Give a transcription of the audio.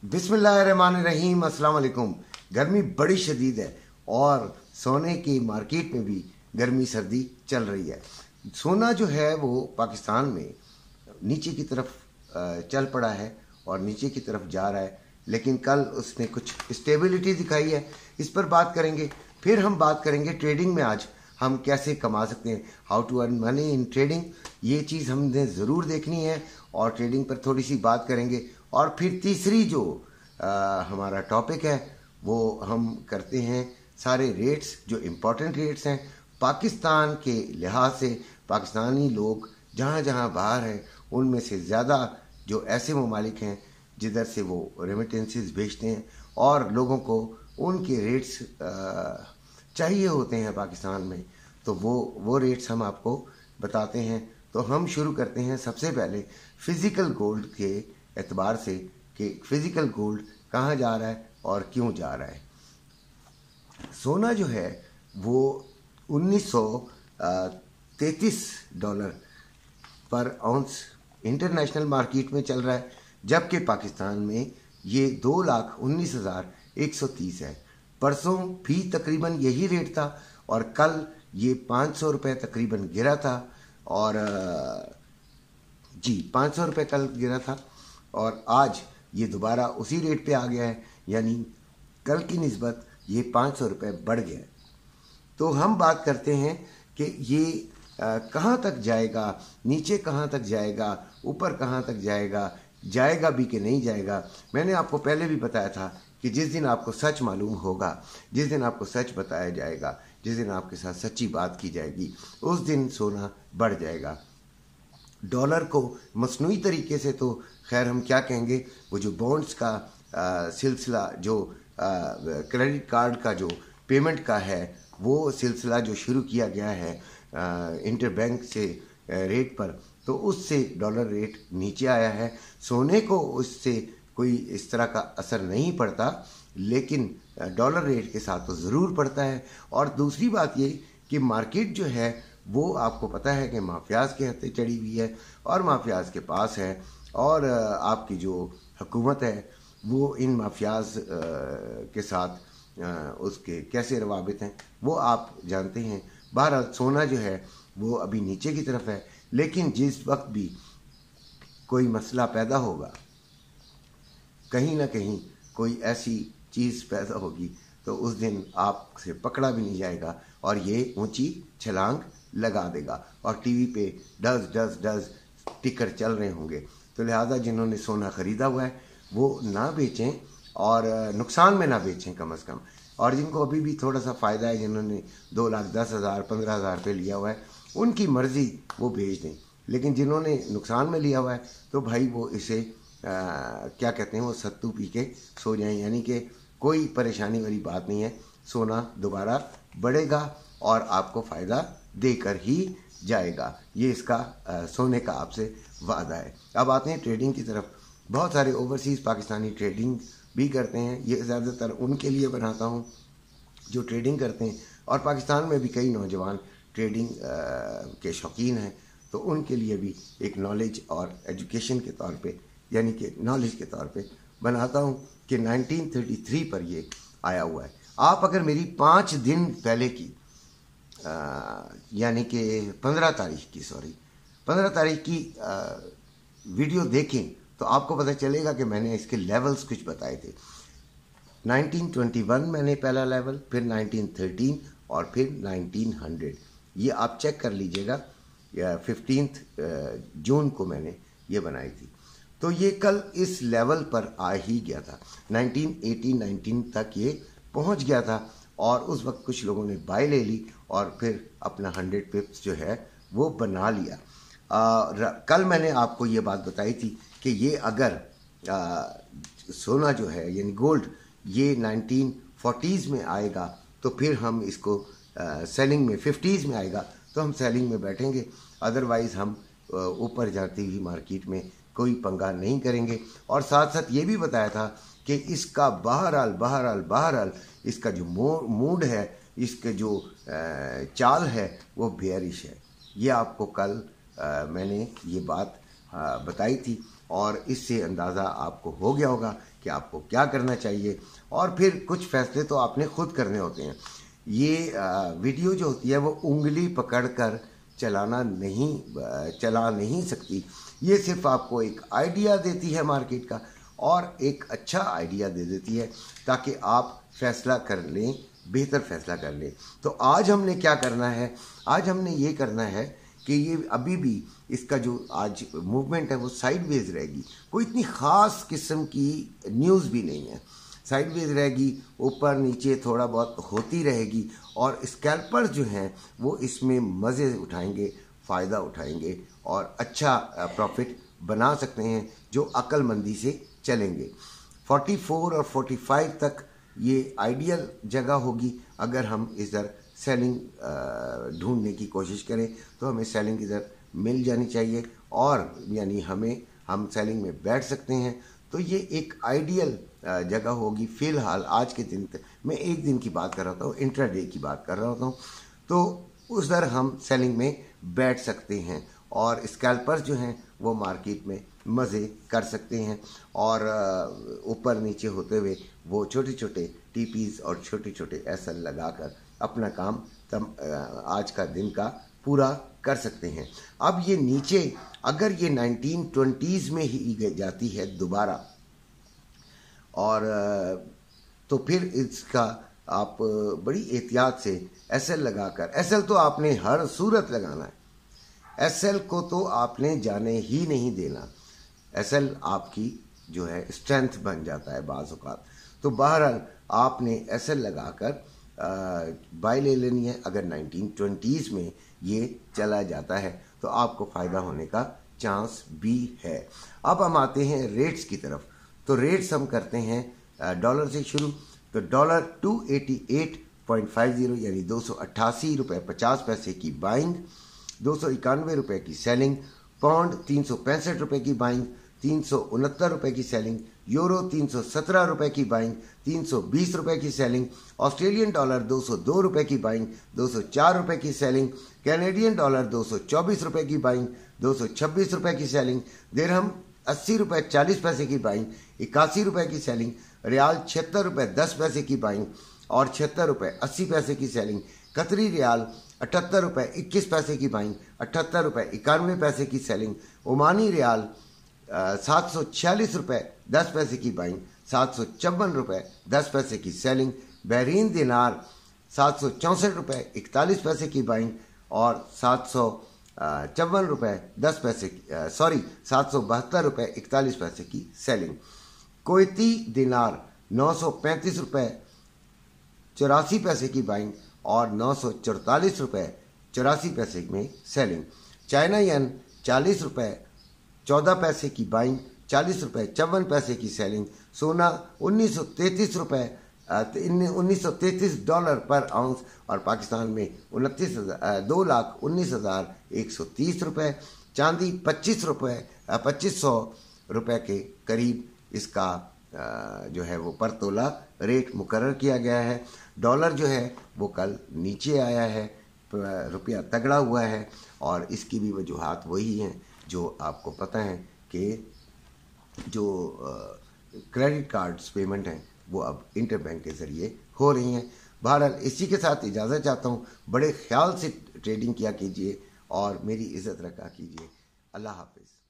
बिस्मिल्लाहिर्रहमानिर्रहीम, अस्सलाम वालेकुम। गर्मी बड़ी शदीद है और सोने की मार्केट में भी गर्मी सर्दी चल रही है। सोना जो है वो पाकिस्तान में नीचे की तरफ चल पड़ा है और नीचे की तरफ जा रहा है, लेकिन कल उसने कुछ स्टेबिलिटी दिखाई है। इस पर बात करेंगे। फिर हम बात करेंगे ट्रेडिंग में आज हम कैसे कमा सकते हैं, how to earn money in trading. ये चीज़ हमने ज़रूर देखनी है और ट्रेडिंग पर थोड़ी सी बात करेंगे। और फिर तीसरी जो हमारा टॉपिक है वो हम करते हैं सारे रेट्स जो इम्पोर्टेंट रेट्स हैं पाकिस्तान के लिहाज से। पाकिस्तानी लोग जहाँ जहाँ बाहर हैं उनमें से ज़्यादा जो ऐसे ममालिक हैं जिधर से वो रेमिटेंसेस भेजते हैं और लोगों को उनके रेट्स चाहिए होते हैं पाकिस्तान में, तो वो रेट्स हम आपको बताते हैं। तो हम शुरू करते हैं सबसे पहले फिज़िकल गोल्ड के एतबार से कि फिज़िकल गोल्ड कहाँ जा रहा है और क्यों जा रहा है। सोना जो है वो 1933 डॉलर पर आउंस इंटरनेशनल मार्केट में चल रहा है, जबकि पाकिस्तान में ये 2,19,130 है। परसों भी तकरीबन यही रेट था और कल ये 500 रुपये तकरीबन गिरा था और 500 रुपये कल गिरा था और आज ये दोबारा उसी रेट पे आ गया है, यानी कल की निस्बत ये 500 रुपये बढ़ गया है। तो हम बात करते हैं कि ये कहाँ तक जाएगा, नीचे कहाँ तक जाएगा, ऊपर कहाँ तक जाएगा, जाएगा भी कि नहीं जाएगा। मैंने आपको पहले भी बताया था कि जिस दिन आपको सच मालूम होगा, जिस दिन आपको सच बताया जाएगा, जिस दिन आपके साथ सच्ची बात की जाएगी, उस दिन सोना बढ़ जाएगा। डॉलर को मसनूई तरीके से तो खैर हम क्या कहेंगे, वो जो बॉन्ड्स का सिलसिला, जो क्रेडिट कार्ड का जो पेमेंट का है, वो सिलसिला जो शुरू किया गया है इंटरबैंक से रेट पर, तो उससे डॉलर रेट नीचे आया है। सोने को उससे कोई इस तरह का असर नहीं पड़ता, लेकिन डॉलर रेट के साथ तो ज़रूर पड़ता है। और दूसरी बात ये कि मार्केट जो है वो आपको पता है कि माफियाज के हत्थे चढ़ी हुई है और माफियाज के पास है, और आपकी जो हुकूमत है वो इन माफियाज के साथ उसके कैसे रवाबित हैं वो आप जानते हैं। बहरहाल सोना जो है वो अभी नीचे की तरफ है, लेकिन जिस वक्त भी कोई मसला पैदा होगा, कहीं ना कहीं कोई ऐसी चीज़ पैदा होगी, तो उस दिन आपसे पकड़ा भी नहीं जाएगा और ये ऊंची छलांग लगा देगा और टीवी पे डज डज डज टिकर चल रहे होंगे। तो लिहाजा जिन्होंने सोना ख़रीदा हुआ है वो ना बेचें और नुकसान में ना बेचें कम अज़ कम। और जिनको अभी भी थोड़ा सा फ़ायदा है, जिन्होंने 2,10,000 15,000 रुपये लिया हुआ है, उनकी मर्ज़ी वो बेच दें। लेकिन जिन्होंने नुकसान में लिया हुआ है तो भाई वो इसे क्या कहते हैं, वो सत्तू पी के सो जाएं, यानी कि कोई परेशानी वाली बात नहीं है। सोना दोबारा बढ़ेगा और आपको फ़ायदा देकर ही जाएगा, ये इसका सोने का आपसे वादा है। अब आते हैं ट्रेडिंग की तरफ। बहुत सारे ओवरसीज़ पाकिस्तानी ट्रेडिंग भी करते हैं, ये ज़्यादातर उनके लिए बनाता हूँ जो ट्रेडिंग करते हैं, और पाकिस्तान में भी कई नौजवान ट्रेडिंग के शौकीन हैं, तो उनके लिए भी एक नॉलेज और एजुकेशन के तौर पे, यानी कि नॉलेज के तौर पे बनाता हूँ कि 1933 पर ये आया हुआ है। आप अगर मेरी 5 दिन पहले की यानी कि 15 तारीख की वीडियो देखें तो आपको पता चलेगा कि मैंने इसके लेवल्स कुछ बताए थे। 1921 मैंने पहला लेवल, फिर 1913 और फिर 1900, ये आप चेक कर लीजिएगा। 15 जून को मैंने ये बनाई थी, तो ये कल इस लेवल पर आ ही गया था। 1918-19 तक ये पहुंच गया था और उस वक्त कुछ लोगों ने बाय ले ली और फिर अपना 100 पिप्स जो है वो बना लिया। कल मैंने आपको ये बात बताई थी कि ये अगर सोना जो है यानी गोल्ड ये 1940s में आएगा तो फिर हम इसको सेलिंग में 50s में आएगा तो हम सेलिंग में बैठेंगे, अदरवाइज़ हम ऊपर जाती हुई मार्केट में कोई पंगा नहीं करेंगे। और साथ साथ ये भी बताया था कि इसका बहरहाल इसका जो मूड है, इसके जो चाल है वो बेयरिश है। ये आपको कल मैंने ये बात बताई थी और इससे अंदाज़ा आपको हो गया होगा कि आपको क्या करना चाहिए। और फिर कुछ फैसले तो आपने खुद करने होते हैं। ये वीडियो जो होती है वो उंगली पकड़कर चला नहीं सकती। ये सिर्फ आपको एक आइडिया देती है मार्केट का, और एक अच्छा आइडिया दे देती है ताकि आप फैसला कर लें, बेहतर फैसला कर लें। तो आज हमने क्या करना है, आज हमने ये करना है कि ये अभी भी इसका जो आज मूवमेंट है वो साइडवेज रहेगी। कोई इतनी ख़ास किस्म की न्यूज़ भी नहीं है, साइडवेज रहेगी, ऊपर नीचे थोड़ा बहुत होती रहेगी। और स्कैल्पर्स जो हैं वो इसमें मज़े उठाएंगे, फ़ायदा उठाएंगे और अच्छा प्रॉफिट बना सकते हैं जो अक्लमंदी से चलेंगे। 44 और 45 तक ये आइडियल जगह होगी। अगर हम इधर सेलिंग ढूंढने की कोशिश करें तो हमें सेलिंग इधर मिल जानी चाहिए, और यानी हम सेलिंग में बैठ सकते हैं। तो ये एक आइडियल जगह होगी। फ़िलहाल आज के दिन मैं एक दिन की बात कर रहा हूँ, इंट्राडे की बात कर रहा हूँ, तो उधर हम सेलिंग में बैठ सकते हैं और स्कैल्पर्स जो हैं वो मार्केट में मज़े कर सकते हैं। और ऊपर नीचे होते हुए वो छोटे छोटे टीपीज और छोटे छोटे एसएल लगाकर अपना काम आज का दिन का पूरा कर सकते हैं। अब ये नीचे अगर ये 1920s में ही जाती है दोबारा, और तो फिर इसका आप बड़ी एहतियात से एसएल लगाकर, एसएल तो आपने हर सूरत लगाना है, एसएल को तो आपने जाने ही नहीं देना। एसएल आपकी जो है स्ट्रेंथ बन जाता है बाज़ औक़ात। तो बहरहाल आपने एसएल लगाकर बाय ले लेनी है। अगर 1920s में ये चला जाता है तो आपको फ़ायदा होने का चांस भी है। अब हम आते हैं रेट्स की तरफ। तो रेट्स हम करते हैं डॉलर से शुरू। तो डॉलर 288.50 यानी 288 रुपये 50 पैसे की बाइंग, 291 रुपये की सेलिंग। पाउंड 365 रुपये की बाइंग, 369 रुपये की सेलिंग। यूरो 317 रुपये की बाइंग, 320 रुपये की सेलिंग। ऑस्ट्रेलियन डॉलर 202 रुपये की बाइंग, 204 रुपये की सेलिंग। कैनेडियन डॉलर 224 रुपये की बाइंग, 226 रुपये की सेलिंग। दिरहम 80 रुपये 40 पैसे की बाइंग, 81 रुपये की सेलिंग। रियाल 76 रुपये 10 पैसे की बाइंग और 76 रुपये 80 पैसे की सेलिंग। कतरी रियाल 78 रुपये 21 पैसे की बाइंग, 78 रुपये 91 पैसे की सेलिंग। ओमानी रियाल 746 रुपये 10 पैसे की बाइंग, 754 रुपये 10 पैसे की सेलिंग। बहरीन दिनार 764 रुपये 41 पैसे की बाइंग और 754 रुपये 10 पैसे की 772 रुपये 41 पैसे की सेलिंग। कुवैती दिनार 935 रुपये 84 पैसे की बाइंग और 944 रुपये 84 पैसे में सेलिंग। चाइना येन 40 रुपये 14 पैसे की बाइंग, 40 रुपये 54 पैसे की सेलिंग। सोना 1933 डॉलर पर आउंस और पाकिस्तान में 2,19,130 रुपये। चांदी 2500 रुपये के करीब इसका जो है वो पर तोला रेट मुकर्रर किया गया है। डॉलर जो है वो कल नीचे आया है, रुपया तगड़ा हुआ है, और इसकी भी वजूहात वही हैं जो आपको पता है कि जो क्रेडिट कार्ड्स पेमेंट हैं वो अब इंटरबैंक के ज़रिए हो रही हैं। बहरहाल इसी के साथ इजाज़त चाहता हूँ। बड़े ख्याल से ट्रेडिंग किया कीजिए और मेरी इज़्ज़त रखा कीजिए। अल्लाह हाफ़िज़।